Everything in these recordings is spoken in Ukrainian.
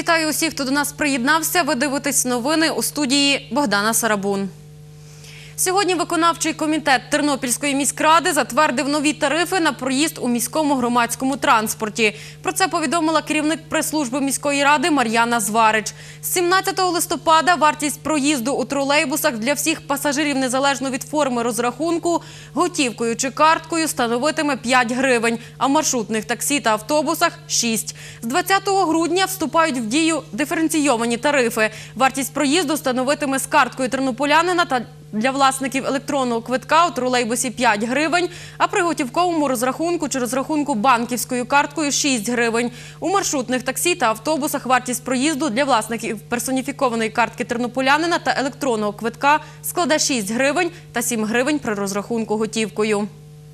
Вітаю усіх, хто до нас приєднався. Ви дивитесь новини, у студії Богдана Сарабун. Сьогодні виконавчий комітет Тернопільської міськради затвердив нові тарифи на проїзд у міському громадському транспорті. Про це повідомила керівник прес-служби міської ради Мар'яна Зварич. З 17 листопада вартість проїзду у тролейбусах для всіх пасажирів незалежно від форми розрахунку готівкою чи карткою становитиме 5 гривень, а в маршрутних таксі та автобусах – 6. З 20 грудня вступають в дію диференційовані тарифи. Вартість проїзду становитиме з карткою тернополянина та для власників електронного квитка у тролейбусі 5 гривень, а при готівковому розрахунку чи розрахунку банківською карткою 6 гривень. У маршрутних таксі та автобусах вартість проїзду для власників персоніфікованої картки тернополянина та електронного квитка складе 6 гривень та 7 гривень при розрахунку готівкою.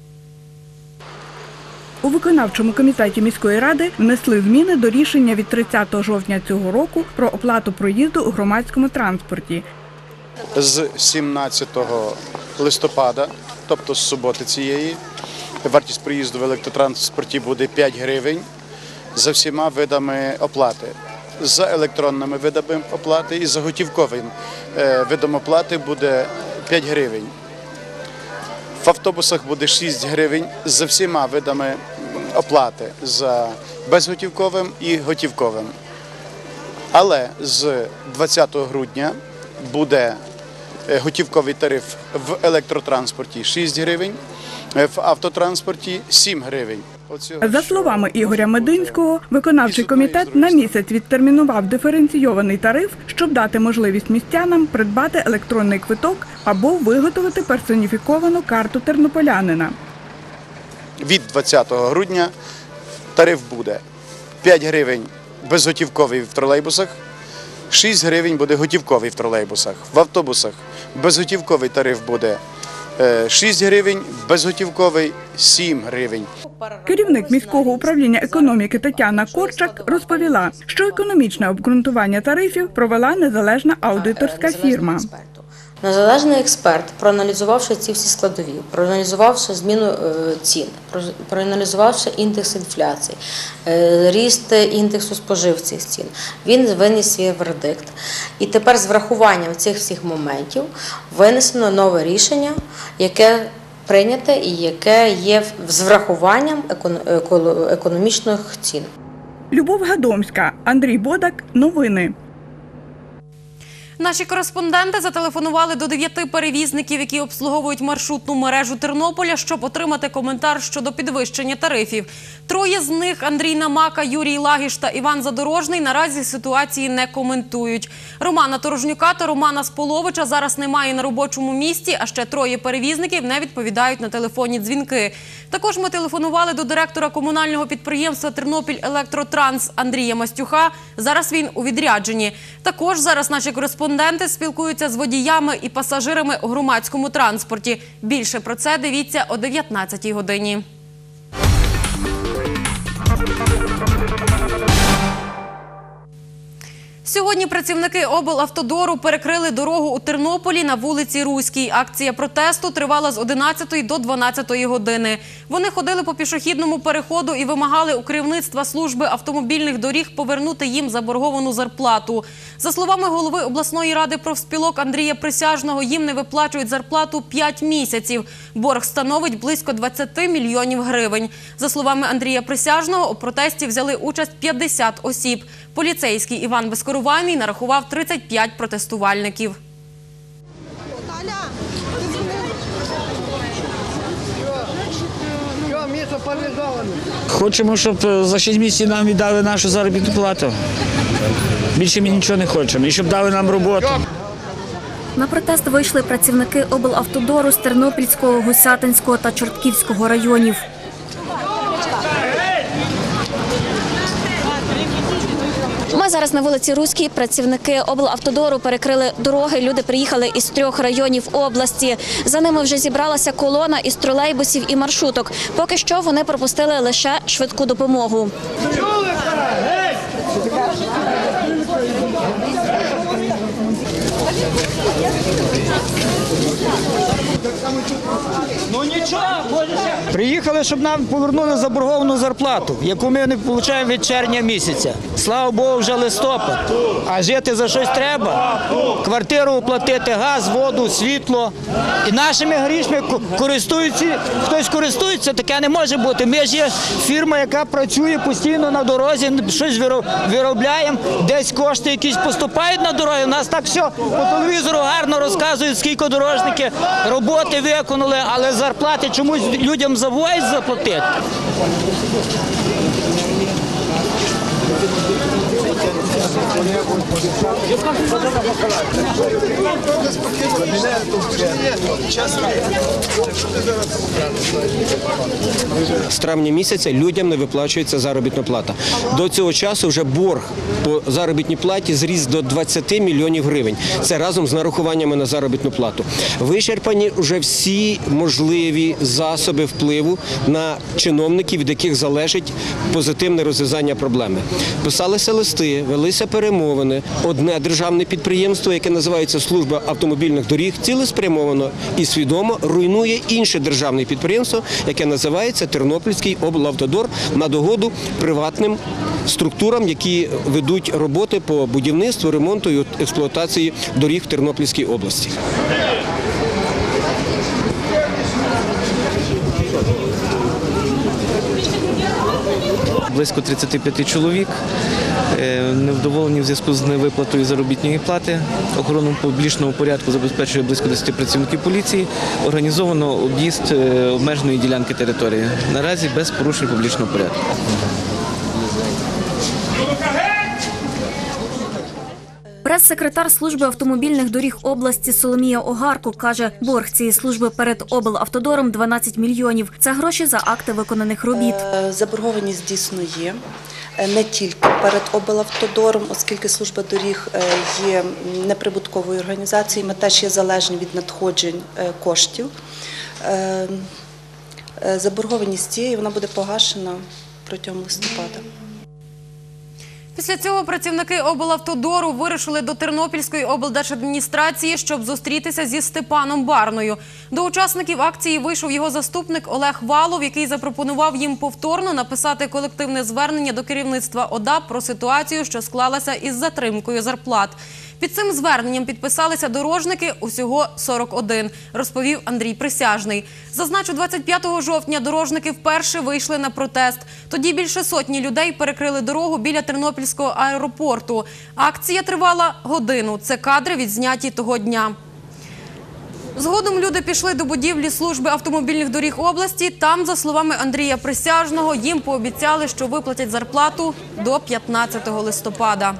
У виконавчому комітеті міської ради внесли зміни до рішення від 30 жовтня цього року про оплату проїзду у громадському транспорті. З 17 листопада, тобто з суботи цієї, вартість проїзду в електротранспорті буде 5 гривень за всіма видами оплати. За електронними видами оплати і за готівковим видом оплати буде 5 гривень. В автобусах буде 6 гривень за всіма видами оплати, за безготівковим і готівковим. Але з 20 грудня буде готівковий тариф в електротранспорті 6 гривень, в автотранспорті 7 гривень. За словами Ігоря Мединського, виконавчий комітет на місяць відтермінував диференційований тариф, щоб дати можливість містянам придбати електронний квиток або виготовити персоніфіковану карту тернополянина. Від 20 грудня тариф буде 5 гривень безготівковий в тролейбусах, 6 гривень буде готівковий в тролейбусах. В автобусах безготівковий тариф буде 6 гривень, безготівковий – 7 гривень. Керівник міського управління економіки Тетяна Корчак розповіла, що економічне обґрунтування тарифів провела незалежна аудиторська фірма. Незалежний експерт, проаналізувавши ці всі складові, проаналізувавши зміну цін, проаналізувавши індекс інфляції, ріст індексу споживчих цін, він виніс свій вердикт. І тепер з врахуванням цих всіх моментів винесено нове рішення, яке прийняте і яке є з врахуванням економічних цін. Любов Гадомська, Андрій Бодак. Новини. Наші кореспонденти зателефонували до 9 перевізників, які обслуговують маршрутну мережу Тернополя, щоб отримати коментар щодо підвищення тарифів. 3 з них – Андрій Намака, Юрій Лагіш та Іван Задорожний – наразі ситуації не коментують. Романа Торожнюка та Романа Споловича зараз немає на робочому місці, а ще 3 перевізників не відповідають на телефонні дзвінки. Також ми телефонували до директора комунального підприємства «Тернопіль-Електротранс» Андрія Мастюха. Зараз він у відрядженні. Також зараз наші кореспонденти спілкуються з водіями і пасажирами у громадському транспорті. Більше про це дивіться о 19-й годині. Сьогодні працівники облавтодору перекрили дорогу у Тернополі на вулиці Руській. Акція протесту тривала з 11 до 12 години. Вони ходили по пішохідному переходу і вимагали у керівництва служби автомобільних доріг повернути їм заборговану зарплату. За словами голови обласної ради профспілок Андрія Присяжного, їм не виплачують зарплату 5 місяців. Борг становить близько 20 мільйонів гривень. За словами Андрія Присяжного, у протесті взяли участь 50 осіб. Поліцейський Іван Безкоровайний нарахував 35 протестувальників. Хочемо, щоб за 6 місяців нам віддали нашу заробітну плату. Більше ми нічого не хочемо. І щоб дали нам роботу. На протест вийшли працівники облавтодору з Тернопільського, Гусятинського та Чортківського районів. Ми зараз на вулиці Руській. Працівники облавтодору перекрили дороги. Люди приїхали із 3 районів області. За ними вже зібралася колона із тролейбусів і маршруток. Поки що вони пропустили лише швидку допомогу. Приїхали, щоб нам повернули заборговану зарплату, яку ми не отримуємо від червня місяця. Слава Богу, вже листопад. А жити за щось треба. Квартиру оплатити, газ, воду, світло. І нашими грішми користуються. Хтось користується, таке не може бути. Ми ж є фірма, яка працює постійно на дорозі, щось виробляємо, десь кошти якісь поступають на дороги. У нас так все по телевізору гарно розказують, скільки дорожники роботи виконали, але зарплати чомусь людям забувають заплатити. З травня місяця людям не виплачується заробітна плата. До цього часу вже борг по заробітній платі зріс до 20 мільйонів гривень. Це разом з нарахуваннями на заробітну плату. Вичерпані вже всі можливі засоби впливу на чиновників, від яких залежить позитивне розв'язання проблеми. Писалися листи, велися перемовини. Одне державне підприємство, яке називається Служба автомобільних доріг, цілеспрямовано і свідомо руйнує інше державне підприємство, яке називається Тернопільський облавтодор, на догоду приватним структурам, які ведуть роботи по будівництву, ремонту і експлуатації доріг в Тернопільській області. Близько 35 чоловік невдоволені в зв'язку з невиплатою заробітної плати. Охорону публічного порядку забезпечує близько 10 працівників поліції. Організовано об'їзд обмеженої ділянки території. Наразі без порушень публічного порядку. Прес-секретар служби автомобільних доріг області Соломія Огарко каже, борг цієї служби перед облавтодором 12 мільйонів. Це гроші за акти виконаних робіт. Заборгованість дійсно є. Не тільки перед облавтодором, оскільки служба доріг є неприбутковою організацією, ми теж є залежні від надходжень коштів. Заборгованість є і вона буде погашена протягом листопада. Після цього працівники облавтодору вирушили до Тернопільської облдержадміністрації, щоб зустрітися зі Степаном Барною. До учасників акції вийшов його заступник Олег Валов, який запропонував їм повторно написати колективне звернення до керівництва ОДА про ситуацію, що склалася із затримкою зарплат. Під цим зверненням підписалися дорожники, усього 41, розповів Андрій Присяжний. Зазначу, 25 жовтня дорожники вперше вийшли на протест. Тоді більше сотні людей перекрили дорогу біля Тернопільського аеропорту. Акція тривала годину. Це кадри, відзняті того дня. Згодом люди пішли до будівлі служби автомобільних доріг області. Там, за словами Андрія Присяжного, їм пообіцяли, що виплатять зарплату до 15 листопада.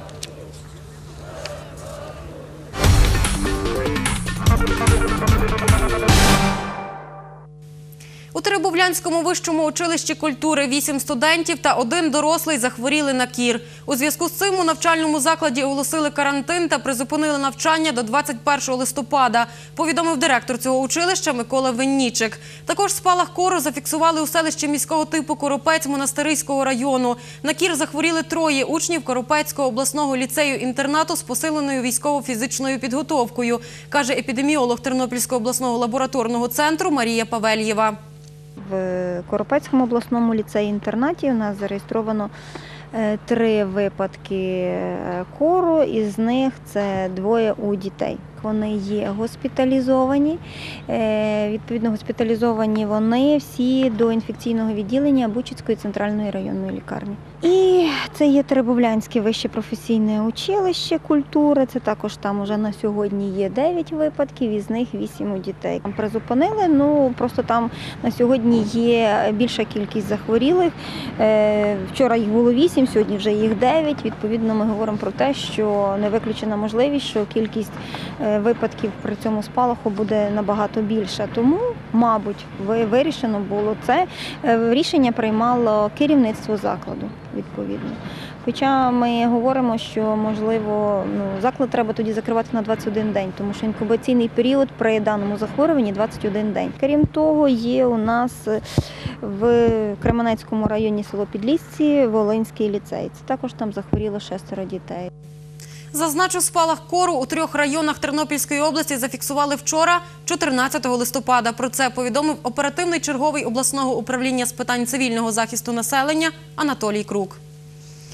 У Теребовлянському вищому училищі культури 8 студентів та 1 дорослий захворіли на кір. У зв'язку з цим у навчальному закладі оголосили карантин та призупинили навчання до 21 листопада, повідомив директор цього училища Микола Виннічик. Також спалах кору зафіксували у селищі міського типу Коропець Монастириського району. На кір захворіли 3 учнів Коропецького обласного ліцею-інтернату з посиленою військово-фізичною підготовкою, каже епідеміолог Тернопільського обласного лабораторного центру Марія Павельєва. В Коропецькому обласному ліцеї-інтернаті у нас зареєстровано 3 випадки кору, із них це 2 у дітей. Вони є госпіталізовані, відповідно госпіталізовані вони всі до інфекційного відділення Бучицької центральної районної лікарні. І це є Теребовлянське вище професійне училище культури, це також там уже на сьогодні є 9 випадків, із них 8 у дітей. Там призупинили, просто там на сьогодні є більша кількість захворілих. Вчора їх було 8, сьогодні вже їх 9. Відповідно, ми говоримо про те, що не виключена можливість, що кількість випадків при цьому спалаху буде набагато більша. Тому, мабуть, вирішено було це. Рішення приймало керівництво закладу, відповідно. Хоча ми говоримо, що, можливо, заклад треба тоді закривати на 21 день, тому що інкубаційний період при даному захворюванні 21 день. Крім того, є у нас в Кременецькому районі село Підлісці Волинський ліцей. Це також там захворіло 6 дітей. Зазначу, спалах кору у 3 районах Тернопільської області зафіксували вчора, 14 листопада. Про це повідомив оперативний черговий обласного управління з питань цивільного захисту населення Анатолій Крук.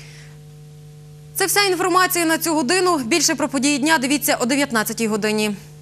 Це вся інформація на цю годину. Більше про події дня дивіться о 19-й годині.